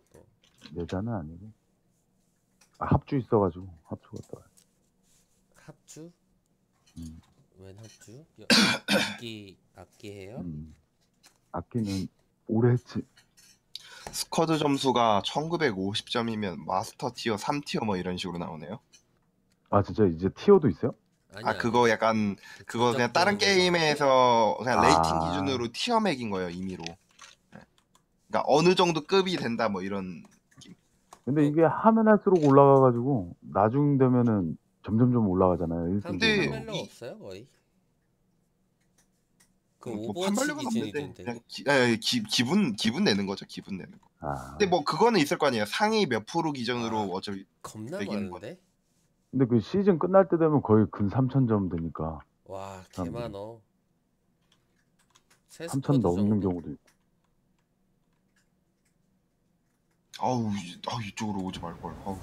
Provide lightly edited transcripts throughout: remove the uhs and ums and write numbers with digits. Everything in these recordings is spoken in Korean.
그것도. 내자는 아니고. 아, 합주 있어가지고 합주 갔다 와요. 합주? 웬 합주? 악기 해요? 악기는 오래 했지. 스쿼드 점수가 1950점이면 마스터 티어 3티어 뭐 이런 식으로 나오네요. 아 진짜 이제 티어도 있어요? 아 그거 약간 그거 그냥 다른 게임에서 그냥 레이팅 기준으로 티어 매긴 거예요 임의로. 그러니까 어느 정도 급이 된다 뭐 이런 느낌. 근데 이게 하면 할수록 올라가가지고 나중 되면은 점점점 올라가잖아요. 근데 판별력 없어요 거의? 그 뭐 오버워치 기준이던데. 기분 내는 거죠. 기분 내는 거. 아. 근데 뭐 그거는 있을 거 아니에요. 상위 몇 프로 기준으로 어차피 겁나 매기는 많은데? 근데 그 시즌 끝날 때 되면 거의 근 3,000점 되니까. 와 개많어. 3,000 넘는 경우도 있고. 아우 이쪽으로 오지 말걸. 아우.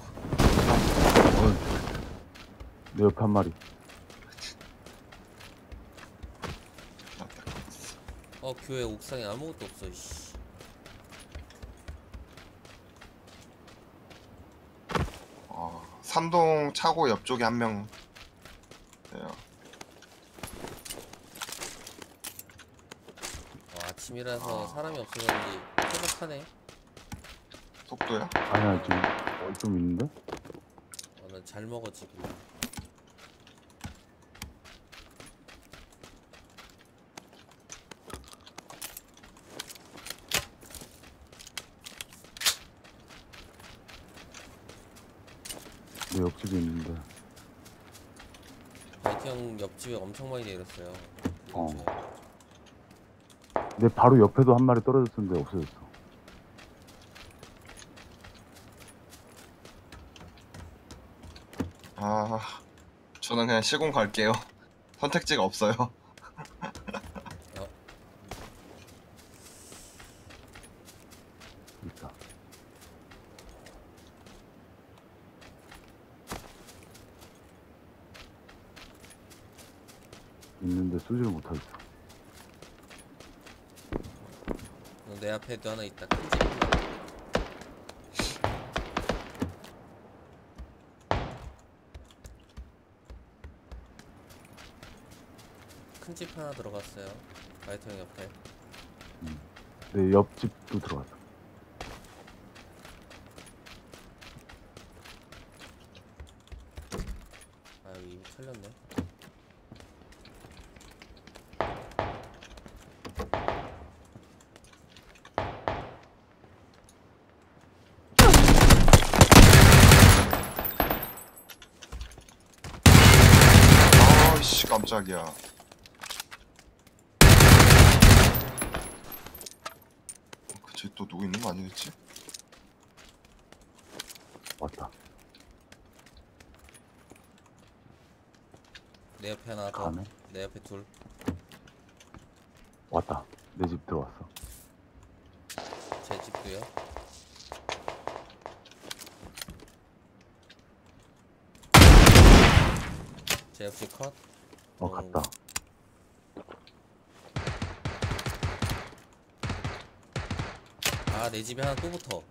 내 옆에 한 마리. 교회 옥상에 아무것도 없어. 씨. 삼동 차고 옆쪽에 한 명. 아침이라서 사람이 없어서 그런지 퇴각하네. 속도야? 아니야 지금 좀 있는데? 난 잘 먹어 지금. 내 옆집에 있는데. 마이크 형 옆집에 엄청 많이 내렸어요. 내 바로 옆에도 한 마리 떨어졌었는데 없어졌어. 저는 그냥 시공 갈게요. 선택지가 없어요. 있다. 있는데 쏘지를 못하겠어. 내 앞에도 하나 있다. 큰 집 하나 들어갔어요. 마이트 형 옆에. 내 옆집도 들어갔어. 이미 털렸네. 아이씨 깜짝이야. 그치 또 누구 있는 거 아니겠지? 왔다. 내 옆에 하나 더. 가네. 내 옆에 둘. 왔다. 내 집 들어왔어. 제 집도요. 제 옆집 컷. 갔다. 내 집에 하나 또 붙어.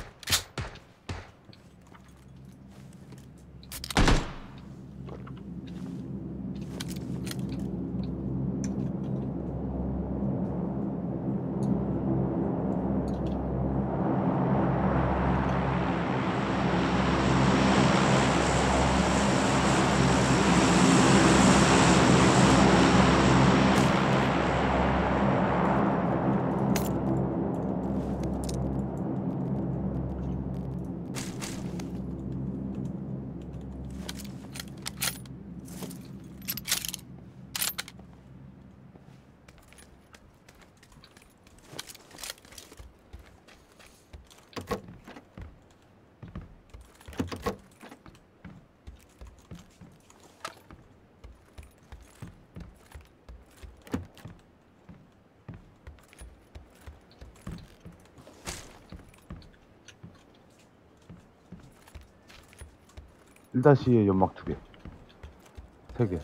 (1-2에) 연막 2개. 3개.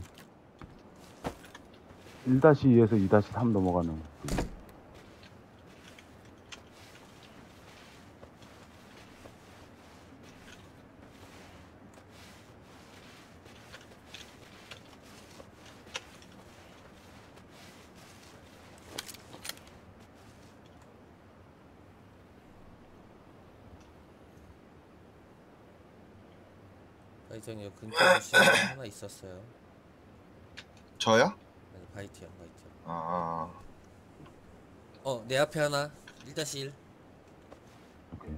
1-2에서 2-3 넘어가는. 바이트 형 여기 근처 부시에 하나 있었어요. 저요? 아니 바이트 형 바이트 형. 아, 내 앞에 하나 1-1. 오케이.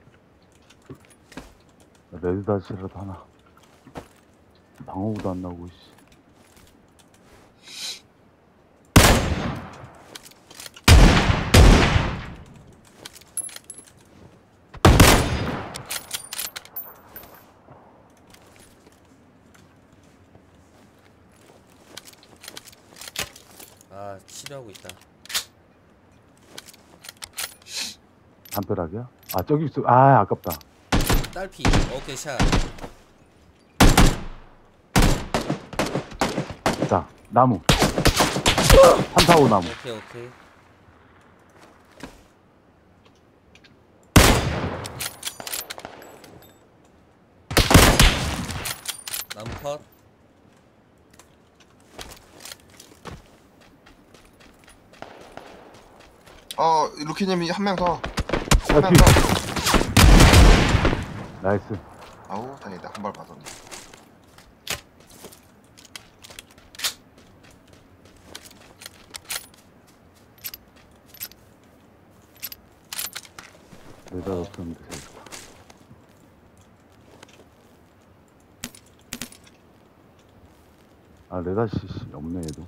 레드다시라도 하나. 방어구도 안 나오고 씨. 아 치료하고 있다. 담벼락이야? 아 저기 있어. 아 아깝다. 딸피. 오케이 샷. 자 나무. 3, 4, 5 나무. 오케이. 나무 컷. 루키님이 한 명 더. 야, 한 명 뒤. 더. 나이스. 아우, 다행이다. 한 발 맞았네. 레다 없었는데 잘했다. 아 레다씨 없네 얘도.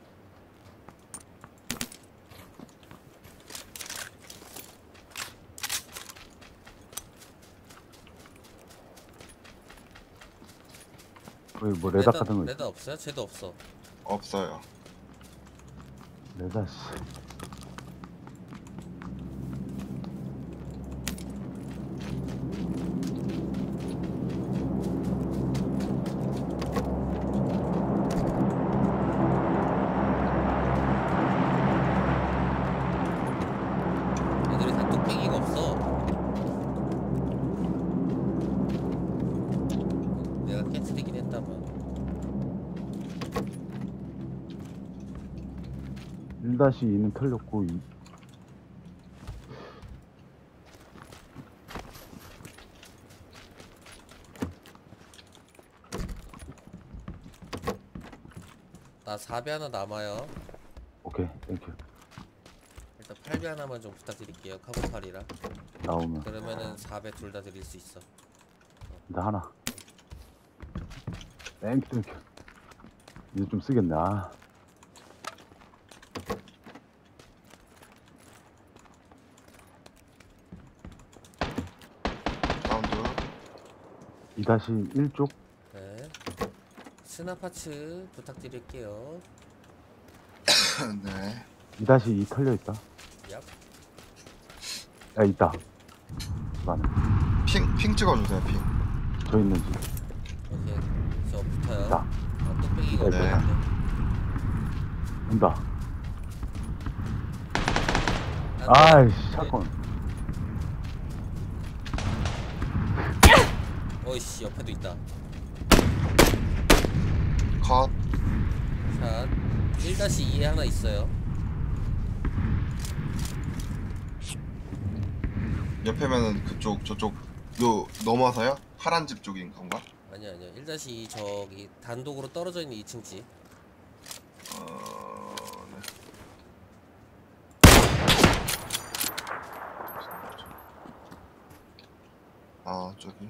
거기 뭐 레다 같은 거 있어? 레다 없어요? 쟤도 없어. 없어요. 레다씨. 애들이 다 뚝배기가 없어. 내가 깨트리긴 했다만. 1-2는 털렸고 나 4배 하나 남아요. 오케이 땡큐. 일단 8배 하나만 좀 부탁드릴게요. 카고팔이라. 나오면 그러면은 4배 둘 다 드릴 수 있어. 나 하나. 땡큐. 이제 좀 쓰겠네. 아. 라운드. 2-1쪽. 네. 스나파츠 부탁드릴게요. 네. 2-2 털려있다. 얍. 야 있다. 나는 핑 찍어주세요, 핑. 저 있는 집. 오케이. 저 붙어요. 자 아, 뚝배기가 네. 없는데. 온다. 안 돼. 아이씨 샷건. 어이씨 옆에도 있다. 컷. 샷. 1-2에 하나 있어요. 옆에면은 그쪽, 저쪽, 요, 넘어서요? 파란 집 쪽인 건가? 아니야. 1-2 저기 단독으로 떨어져 있는 2층 집. 네. 아, 저기.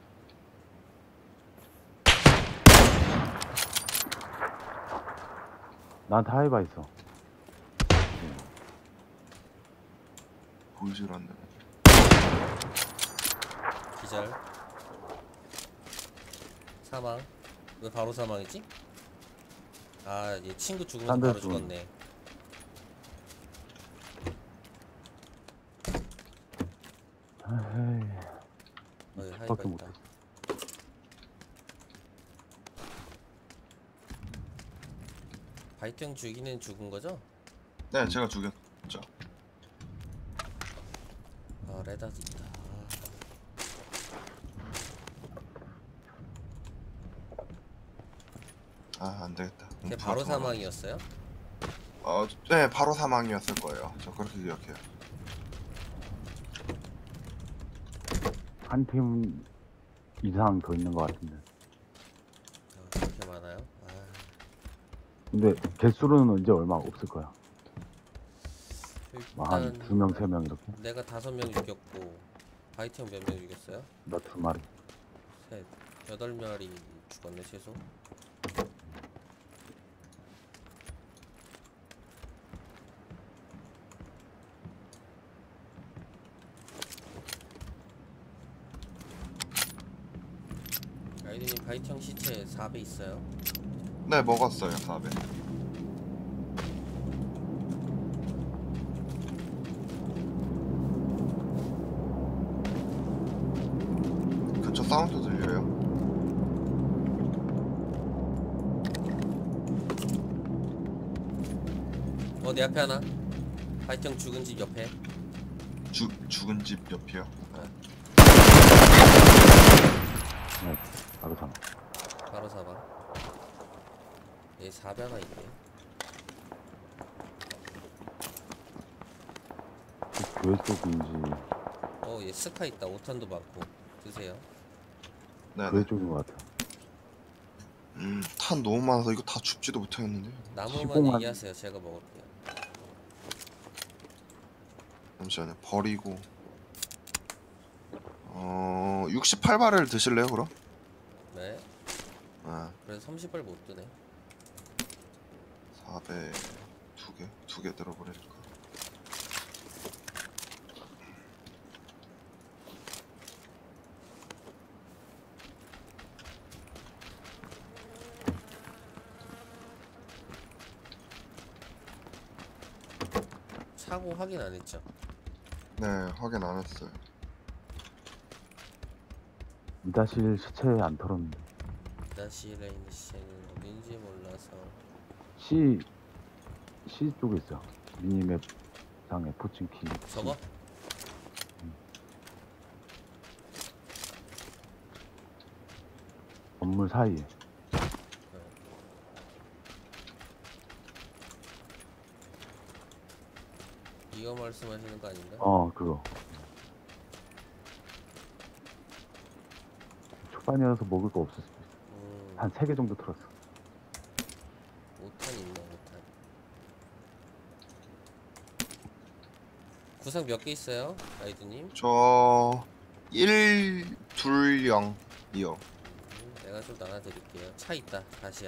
나한테 하이바 있어. 보이질 않네. 기절. 사망. 왜 바로 사망이지? 아, 얘 친구 죽으면서 딴 데서 바로 죽었네. 에이, 하이바 밖에 있다. 바이트 형 죽이는 죽은 거죠? 네, 제가 죽였죠. 아, 레다도 있다. 안 되겠다. 걔 바로 사망이었어요? 네, 바로 사망이었을 거예요. 저 그렇게 기억해요. 한 팀 이상 더 있는 것 같은데. 근데 개수로는 이제 얼마 없을 거야. 한 일단 2명, 3명 이렇게. 내가 5명 죽였고 바이트 형 몇 명 죽였어요? 나 2마리. 셋 8마리 죽었네 최소. 아이디님 바이트 형 시체 4배 있어요? 네, 먹었어요. 400. 그쵸, 사운드 들려요? 내 앞에 하나. 바이트 형 죽은 집 옆에. 죽은 집 옆이요. 바로 3. 바로 사봐. 얘 4배 하나 있네. 교회 쪽인지 얘 스카 있다. 5탄도 많고. 드세요. 네. 교회 쪽인 것 같아. 탄 너무 많아서 이거 다 줍지도 못하겠는데. 나무만 시공한- 얘기하세요. 제가 먹을게요. 잠시만요. 버리고. 68발을 드실래요, 그럼? 네. 아, 그래서 30발 못 드네. 400 두 개 들어버릴까? 차고 확인 안 했죠? 네, 확인 안 했어요. 이다실 시체 안 털었는데. 다시 레인 시체는 어딘지 몰라서. C 쪽에 있어. 미니맵 상에 포칭키. 저거? 건물 사이에. 이거 말씀하시는 거 아닌가? 그거. 초반이라서 먹을 거 없을 수도 있어. 한 3개 정도 털었어. 5탄 있네 5탄. 구상 몇 개 있어요? 아이드님? 저 1, 2, 0 이요. 내가 좀 나눠드릴게요. 차 있다. 다시야.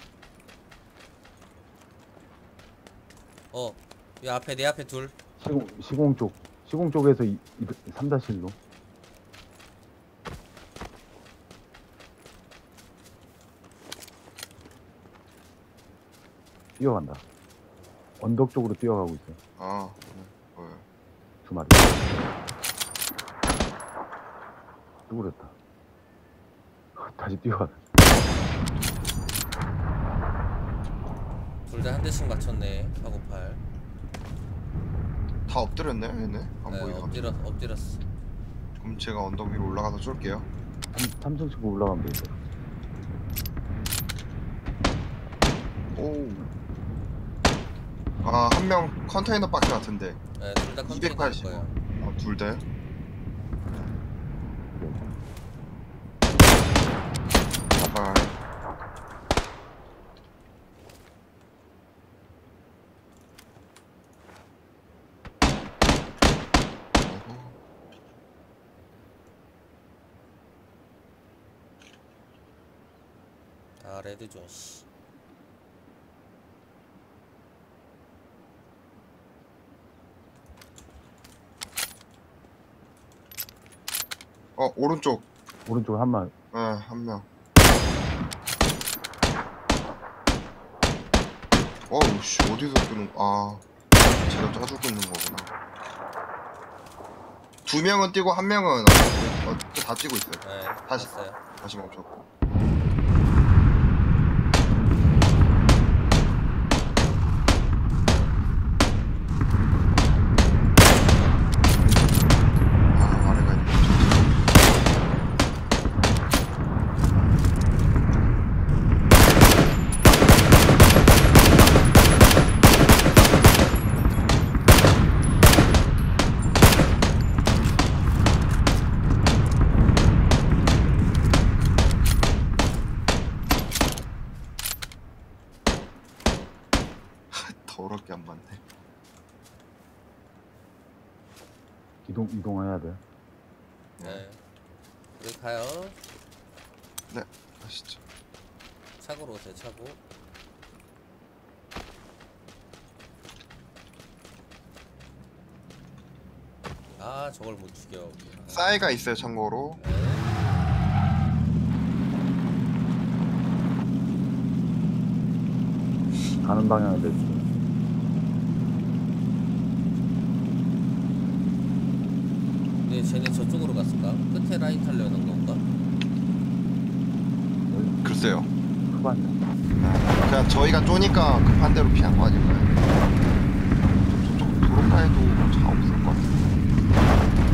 이 앞에 내 앞에 둘. 시공 쪽. 시공 쪽에서 3-1로. 뛰어간다. 언덕 쪽으로 뛰어가고 있어요. 아, 네, 보여요. 2마리. 뚜그렸다. 다시 뛰어가다. 둘 다 한 대씩 맞췄네. 파고팔. 다 엎드렸네요, 얘네. 안 네, 보이게. 엎드렸어. 그럼 제가 언덕 위로 올라가서 쏠게요. 3층 올라가면 되겠어. 오. 아, 한 명 컨테이너 박스 같은데. 네, 둘 다 컨테이너 갈 285. 거예요. 아, 둘 다요? 아, 레드존 씨. 오른쪽. 오른쪽에 한 마리. 네, 한 명. 씨, 어디서 끄는, 제가 짜주고 있는 거구나. 2명은 뛰고 1명은 다 뛰고 있어요. 네, 다시. 봤어요. 다시 멈췄고. 아래가 있네. 이동해야 돼. 네. 우리 가요. 네, 가시죠. 차고로 오세요. 차고. 아 저걸 못 죽여. 싸이가 있어요, 참고로. 가는 방향에 됐어. 왜 쟤네 저쪽으로 갔을까? 끝에 라인 타려는 건가? 글쎄요. 후반이야. 그냥 저희가 쪼니까 급한 대로 피한 거 아닐까요? 저쪽 도로가에도 차 없을 것 같아요.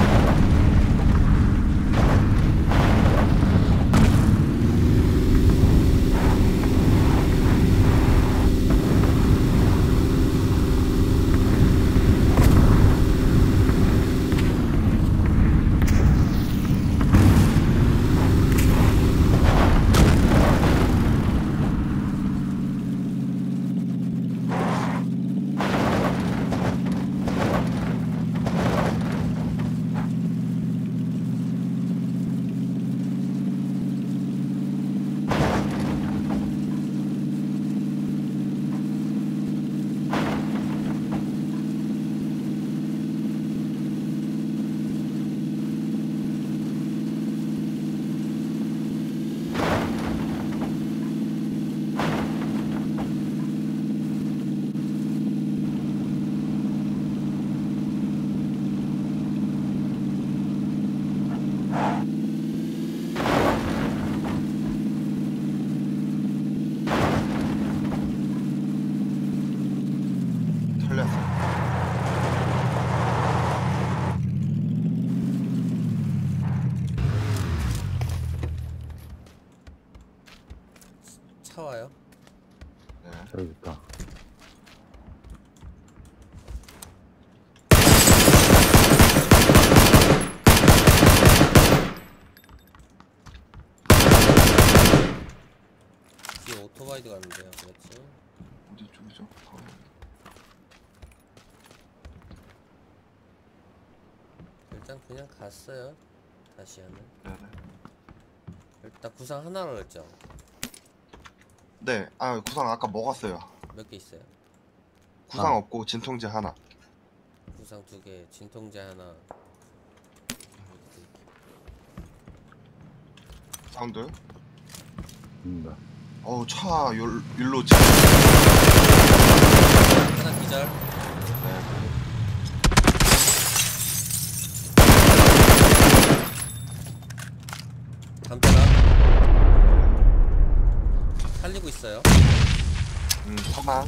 털렸어요. 차 와요. 네. 저기 있다. 뒤에 오토바이도 갔는데요. 그렇지. 어디 쪽이죠? 일단 그냥 갔어요. 다시야는. 네네. 일단 구상 하나로 했죠. 네, 아 구상 아까 먹었어요. 몇 개 있어요? 구상 아. 없고 진통제 하나. 구상 2개, 진통제 하나. 사운드. 네. 어우 차 율로 지금. 하나 기절. 네. 담벼락. 살리고 있어요. 서망.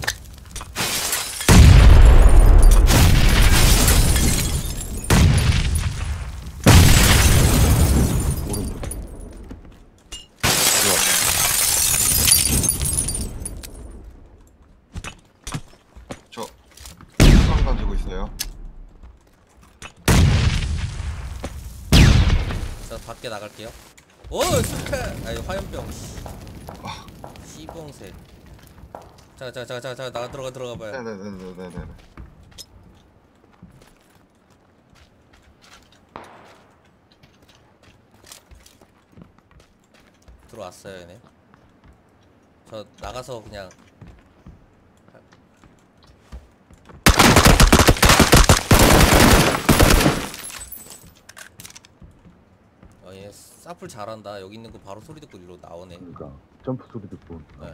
오른쪽. 저 수상 던지고 있어요. 저 밖에 나갈게요. 오 실패. 아니 화염병. 시봉새. 자 나 들어가 봐요. 네네네네네네. 들어왔어요 얘네. 저 나가서 그냥 얘 사플 잘한다. 여기 있는 거 바로 소리 듣고 일로 나오네. 그러니까 점프 소리 듣고. 네.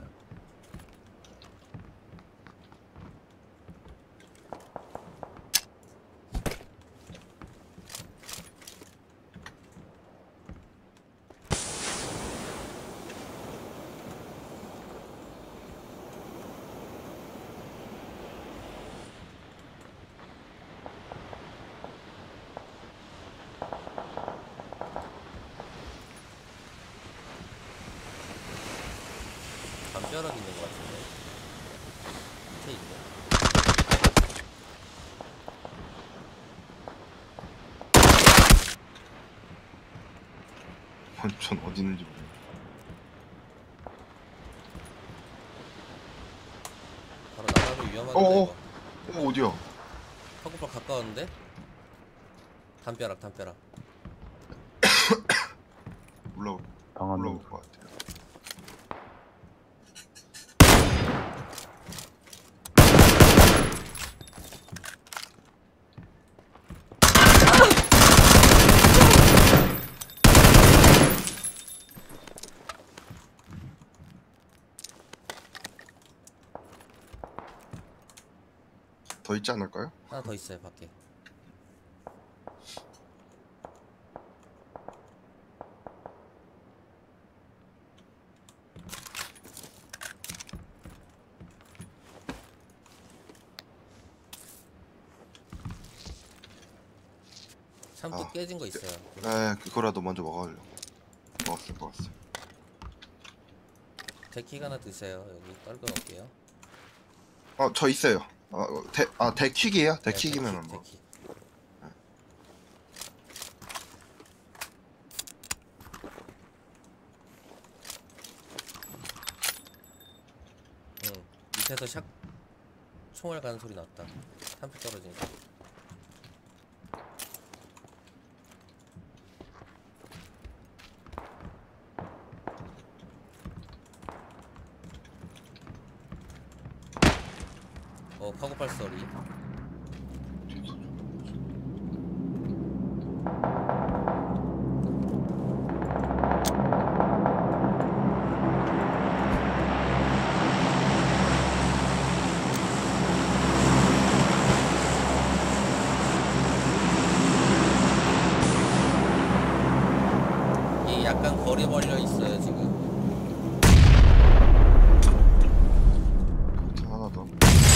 담벼락 있는 것 같은데. 밑에 있네. 전 어디 있는지 모르겠네. 바로 나가면 위험한데 어어. 이거. 어디야? 파고파 가까웠는데? 담벼락 담벼락. 올라올 방안 올라올 넘어. 것 같아요. 더 있지 않을까요? 하나 더 있어요 밖에. 참도 아, 깨진 거 있어요. 네, 그거라도 먼저 먹어요. 먹었어요. 데킥 하나 드세요. 여기 떨궈 놓을게요. 저 있어요. 데킥이에요? 네, 데킥이면 뭐. 데킥. 응. 밑에서 샥 총알 가는 소리 났다. 탄피 떨어진 거. 카고팔 소리. 이게 약간 거리 벌려 있어요 지금. 하나 더.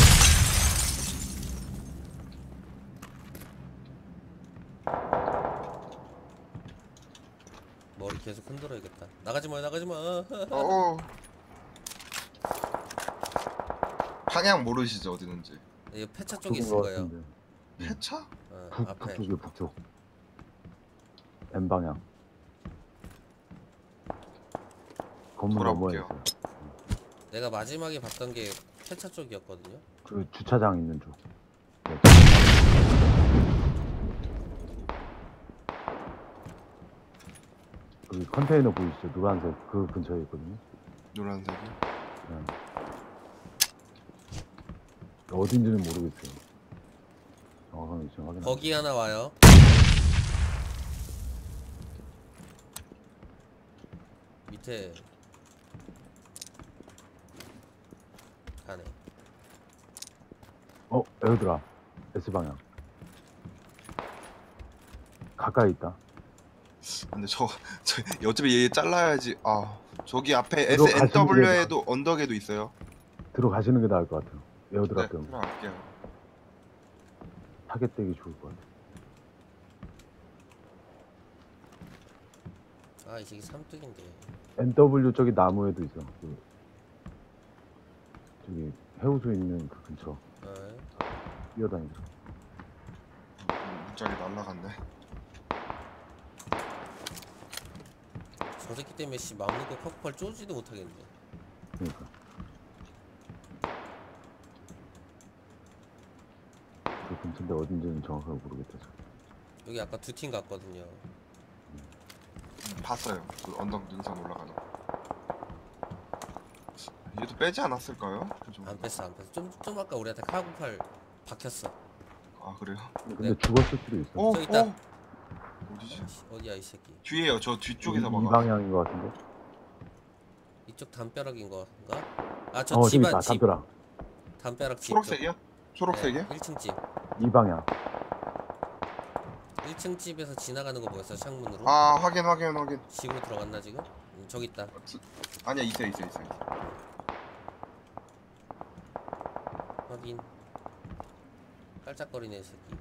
머리 계속 흔들어야겠다. 나가지 마, 나가지 마. 방향 모르시죠 어디 있는지? 이 폐차 쪽에 있을 것 거예요. 같은데. 폐차? 앞에. 북쪽이요, 북쪽. N 방향. 건물 너머에 돌아볼게요. 있어요. 내가 마지막에 봤던 게 폐차 쪽이었거든요. 그 주차장 있는 쪽. 네. 그 컨테이너 보이시죠? 노란색 그 근처에 있거든요. 노란색이. 네. 어딘지는 모르겠어요. 정확한 위치 확인. 거기 하나 와요. 밑에 가네. 에어드랍 S 방향. 가까이 있다. 근데 저 어차피 얘 잘라야지. 저기 앞에 이거 가시는 SNW에도 언덕에도 있어요. 들어가시는 게 나을 것 같아요. 네, 에어드랍 때문에. 들어갈게요. 타겟 되기 좋을 것 같아요. 아, 이 새끼 삼뚝인데. NW 저기 나무에도 있어. 저기 해우소 있는 그 근처 네. 뛰어다니죠. 문짝이 날라갔네. 저 새끼 때문에 씨 맘 놓고 카고팔 쪼지도 못하겠네. 그러니까. 그 근처인데 어딘지는 정확하게 모르겠다. 지금. 여기 아까 두 팀 갔거든요. 봤어요. 그 언덕 능선 올라가는. 얘도 빼지 않았을까요? 안 뺐어, 안 뺐어. 좀 아까 우리한테 카고팔 박혔어. 그래요? 근데 네. 죽었을 수도 있어. 저기 있다. 어디지? 어디야 이 새끼. 뒤에요. 저 뒤쪽에서 이 막아. 방향인 것 같은데. 이쪽 담벼락인 건가? 아, 저 저기 집안 있다. 집. 담벼락. 담벼락 집. 초록색이요? 초록색이요? 1층 집. 이 방향. 1층 집에서 지나가는 거 보였어, 창문으로. 확인. 집으로 들어갔나 지금? 저기 있다. 아니야, 있어요. 확인. 깔짝거리네 이 새끼.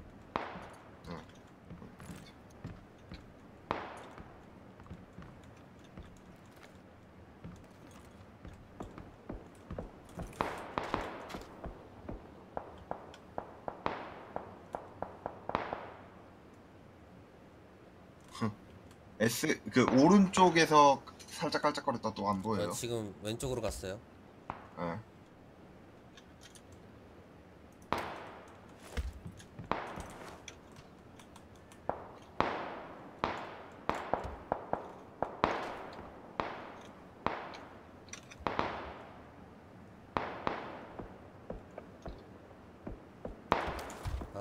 그 오른쪽에서 살짝 깔짝거렸다 또 안 보여요. 지금 왼쪽으로 갔어요. 네.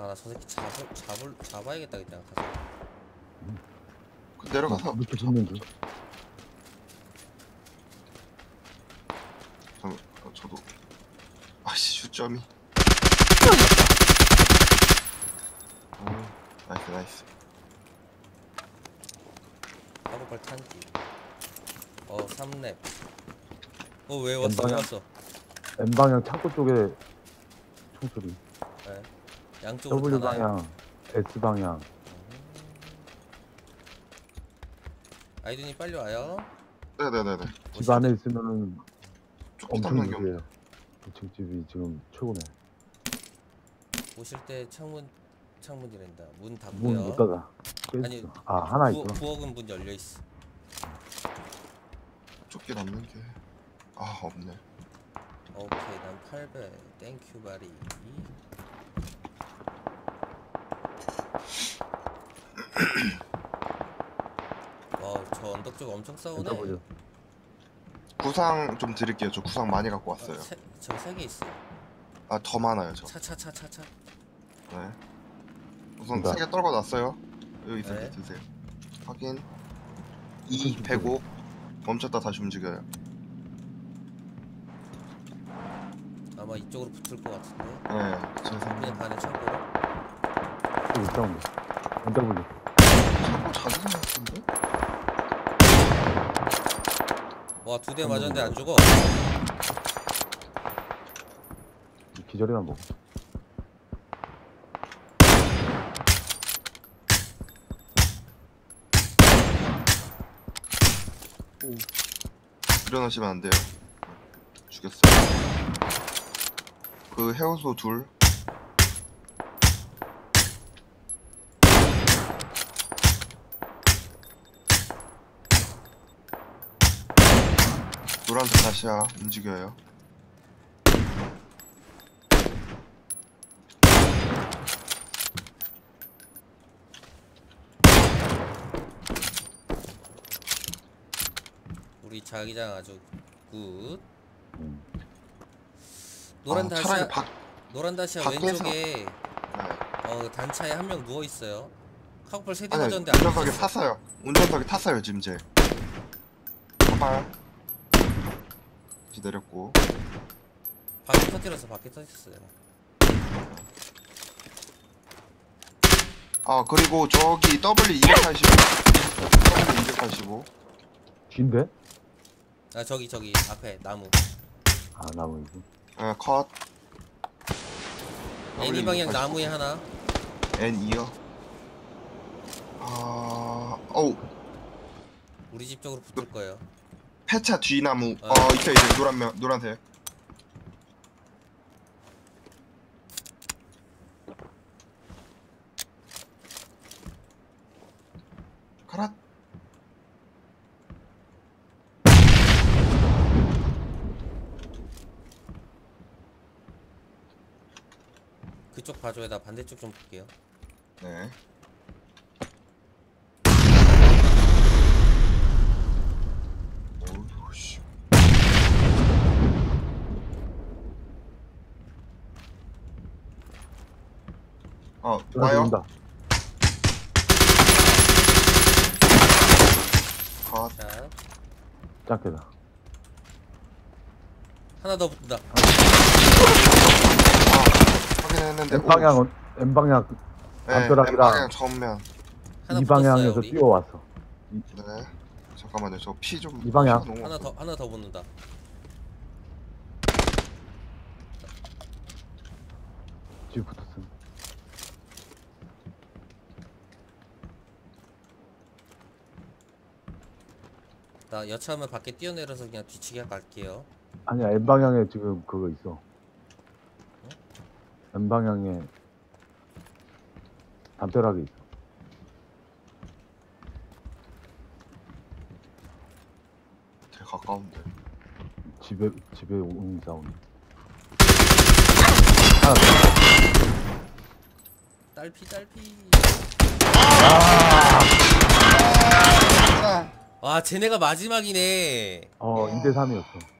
아, 나 저 새끼 잡아야겠다 그냥 가서. 그 내려가서 이렇게 짓는 중. 저도 아씨 슛점이. 나이스 나이스. 카고팔 탄지. 3렙. 왜 왔어? 왜 연방향. 왔어? N방향 창고 쪽에 총소리. 네. 양쪽으로 W 타나요? 방향, S 방향. 아이든이 빨리 와요. 네네네네. 집 안에 있으면은 조금 엄청 담당형. 무리해요. 2층 집이 지금 최고네. 오실 때 창문이란다. 문 닫고요. 문 못 닫아. 아니, 깨졌어. 아 하나 있구나. 부엌은 문 열려 있어. 좁게 남는 게. 아 없네. 오케이, 난 800. 땡큐 바리. 저 언덕 쪽 엄청 싸우네. W. 구상 좀 드릴게요. 저 구상 많이 갖고 왔어요. 저 3개 있어. 아 더 많아요 저. 차차차차차. 네. 우선 된다. 3개 떨궈 놨어요. 여기 있을 때 네. 드세요. 확인. 2, 105. 멈췄다 다시 움직여요. 아마 이쪽으로 붙을 것 같은데. 네. 저 그냥 가는 창고로. 여기 사운드. W. 자꾸 자주 생각하는데? 와, 2대 맞았는데 안 죽어. 기절이나 먹어. 일어나시면 안 돼요. 죽였어요. 그 해오소 둘. 노란색 다시야 움직여요. 우리 자기장 아주 굿. 음. 노란 다시아, 차라리 노란 다시아 밖에서- 왼쪽에 네. 단차에 한 명 누워 있어요. 카고팔 3대 아니 맞았는데 안 운전석에 죽었어. 탔어요. 운전석에 탔어요 지금 제. 봐봐요. 이제 내렸고. 밖에 터뜨려서 밖에 터졌어요. 아 그리고 저기 W285. W285. G인데? 아, 저기 앞에 나무. 아 나무이지. 컷. 애니 방향 나무에 하나. N2요. 어우 우리 집 쪽으로 붙을 거예요. 폐차 뒤나무. 어. 이제 노란색. 가라. 그쪽 봐줘야. 나 반대쪽 좀 볼게요. 네. 어우 씨. 와요. 온다. 컷. 자, 짝게다. 하나 더 붙는다. 확인했는데. N 방향 N 방향 담벼락이랑 N방향 정면. 하나 이 붙었어요, 방향에서 우리. 뛰어왔어. 네. 잠깐만요. 저 피 좀. 이 방향. 하나 더 붙는다. 뒤에 붙었어. 나 여차하면 밖에 뛰어내려서 그냥 뒤치기 갈게요. 아니야 N 방향에 지금 그거 있어. N 방향에 담벼락이 있어. 되게 가까운데. 집에 오는 사운드. 하나 더. 딸피. 아. 와, 쟤네가 마지막이네. 2대 3이었어.